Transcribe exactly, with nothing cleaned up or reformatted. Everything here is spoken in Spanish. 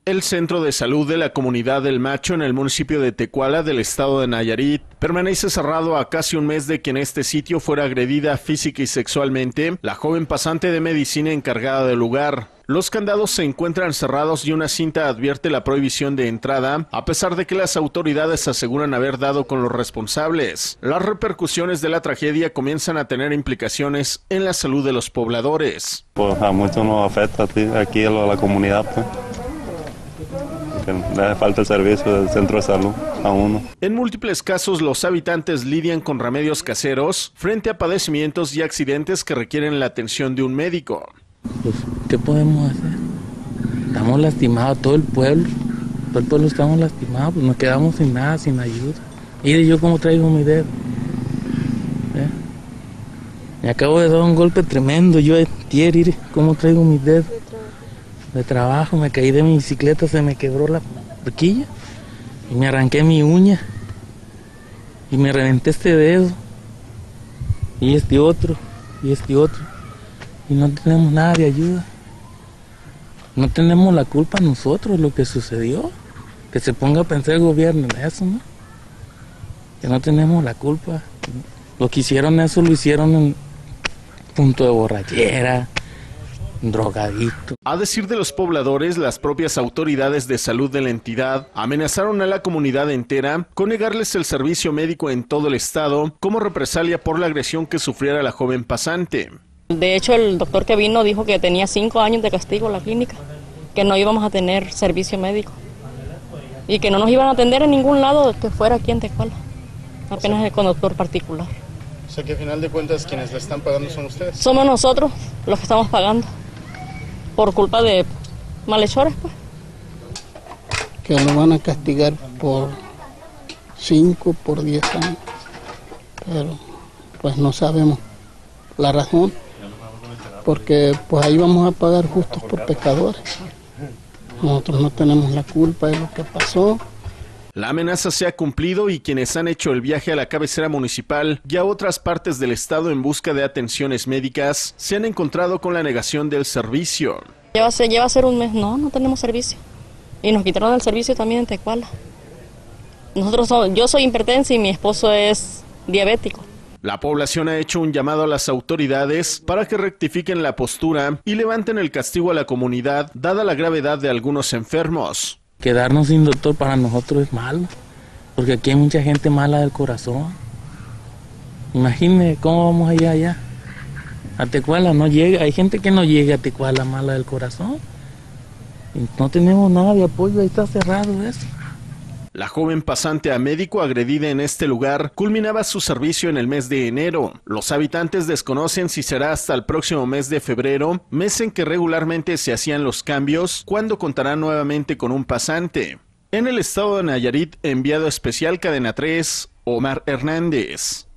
El centro de salud de la comunidad del Macho en el municipio de Tecuala del estado de Nayarit permanece cerrado a casi un mes de que en este sitio fuera agredida física y sexualmente la joven pasante de medicina encargada del lugar. Los candados se encuentran cerrados y una cinta advierte la prohibición de entrada, a pesar de que las autoridades aseguran haber dado con los responsables. Las repercusiones de la tragedia comienzan a tener implicaciones en la salud de los pobladores. Pues a muchos nos afecta aquí a la comunidad, pues. Le hace falta el servicio del centro de salud a uno. En múltiples casos, los habitantes lidian con remedios caseros frente a padecimientos y accidentes que requieren la atención de un médico. Pues, ¿qué podemos hacer? Estamos lastimados, todo el pueblo, todo el pueblo estamos lastimados, pues nos quedamos sin nada, sin ayuda. Mire yo cómo traigo mi dedo. ¿Eh? Me acabo de dar un golpe tremendo, yo ayer, mire cómo traigo mi dedo. De trabajo, me caí de mi bicicleta, se me quebró la horquilla y me arranqué mi uña y me reventé este dedo y este otro y este otro y no tenemos nada de ayuda. No tenemos la culpa nosotros lo que sucedió, que se ponga a pensar el gobierno en eso, ¿no? Que no tenemos la culpa. Lo que hicieron eso lo hicieron en punto de borrachera, drogadicto. A decir de los pobladores, las propias autoridades de salud de la entidad amenazaron a la comunidad entera con negarles el servicio médico en todo el estado como represalia por la agresión que sufriera la joven pasante. De hecho, el doctor que vino dijo que tenía cinco años de castigo en la clínica, que no íbamos a tener servicio médico y que no nos iban a atender en ningún lado que fuera aquí en Tecuala, apenas el conductor particular. O sea que al final de cuentas quienes le están pagando son ustedes. Somos nosotros los que estamos pagando. Por culpa de malhechores, pues. Que lo van a castigar por cinco, por diez años. Pero pues no sabemos la razón. Porque pues ahí vamos a pagar justos por pecadores. Nosotros no tenemos la culpa de lo que pasó. La amenaza se ha cumplido y quienes han hecho el viaje a la cabecera municipal y a otras partes del estado en busca de atenciones médicas se han encontrado con la negación del servicio. Lleva, lleva a ser un mes, no, no tenemos servicio. Y nos quitaron el servicio también en Tecuala. Nosotros somos, yo soy hipertensa y mi esposo es diabético. La población ha hecho un llamado a las autoridades para que rectifiquen la postura y levanten el castigo a la comunidad, dada la gravedad de algunos enfermos. Quedarnos sin doctor para nosotros es malo, porque aquí hay mucha gente mala del corazón. Imagínense cómo vamos allá, allá. A Tecuala no llega, hay gente que no llega a Tecuala mala del corazón. Y no tenemos nada de apoyo, ahí está cerrado eso. La joven pasante a médico agredida en este lugar culminaba su servicio en el mes de enero. Los habitantes desconocen si será hasta el próximo mes de febrero, mes en que regularmente se hacían los cambios, cuando contará nuevamente con un pasante. En el estado de Nayarit, enviado especial Cadena tres, Omar Hernández.